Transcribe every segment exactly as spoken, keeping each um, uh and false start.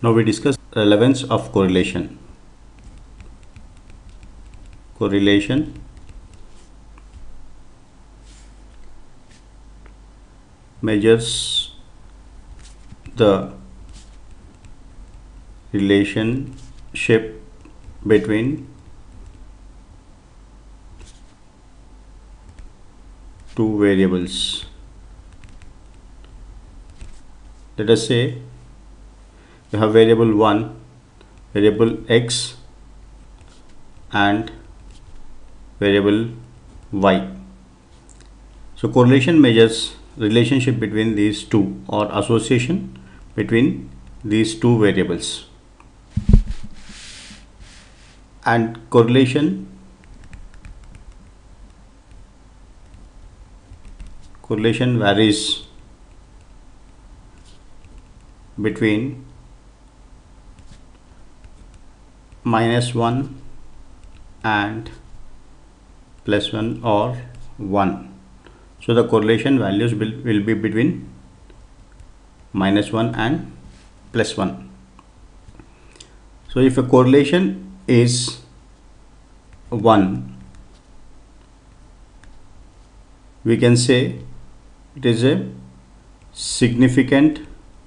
Now we discuss relevance of correlation. Correlation measures the relationship between two variables. Let us say you have variable one, variable x and variable y. So correlation measures relationship between these two, or association between these two variables. And correlation correlation varies between minus one and plus one or one. So the correlation values will, will be between minus one and plus one. So if a correlation is one, we can say it is a significant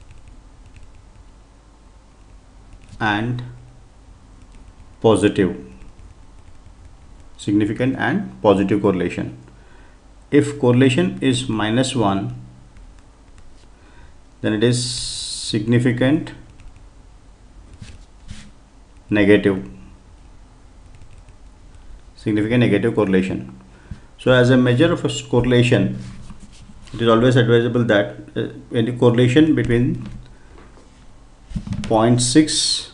and positive significant and positive correlation. If correlation is minus one, then it is significant negative significant negative correlation. So as a measure of a correlation, it is always advisable that uh, any correlation between zero point six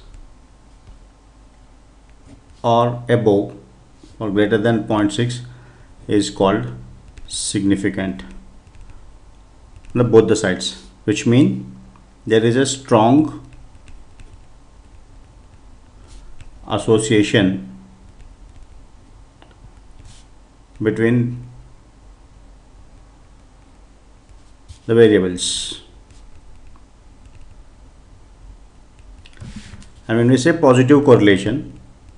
or above or greater than zero point six is called significant on both the sides, which mean there is a strong association between the variables. And when we say positive correlation,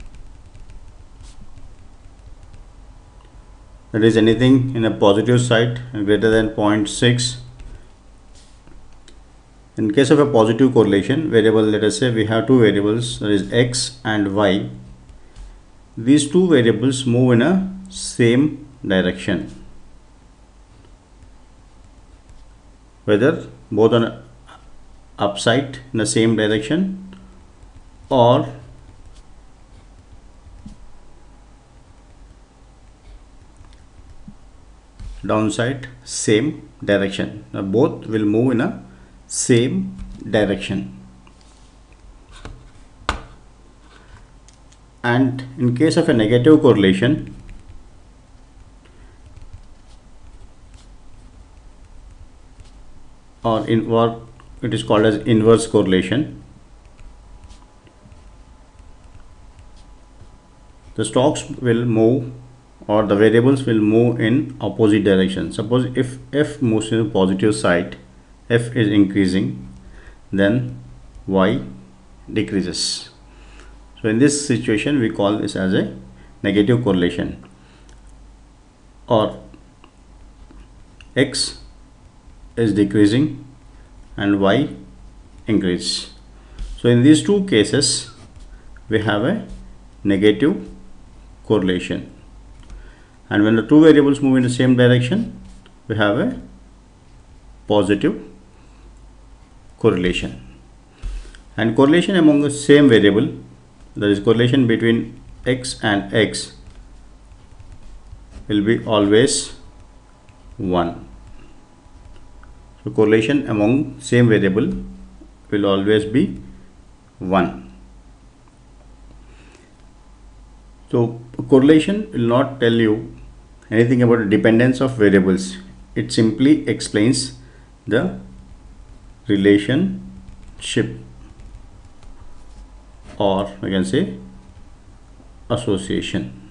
that is anything in a positive side and greater than zero point six. In case of a positive correlation variable, let us say we have two variables, that is x and y. These two variables move in a same direction, whether both on upside in the same direction or downside same direction. Now both will move in a same direction. And in case of a negative correlation, or in what it is called as inverse correlation, the stocks will move, or the variables will move in opposite direction. Suppose if f moves in the positive side, f is increasing, then y decreases. So in this situation we call this as a negative correlation, or x is decreasing and y increase. So in these two cases we have a negative correlation, and when the two variables move in the same direction we have a positive correlation. And correlation among the same variable, that is correlation between x and x, will be always one. So correlation among same variable will always be one. So correlation will not tell you anything about the dependence of variables. It simply explains the relationship, or I can say association.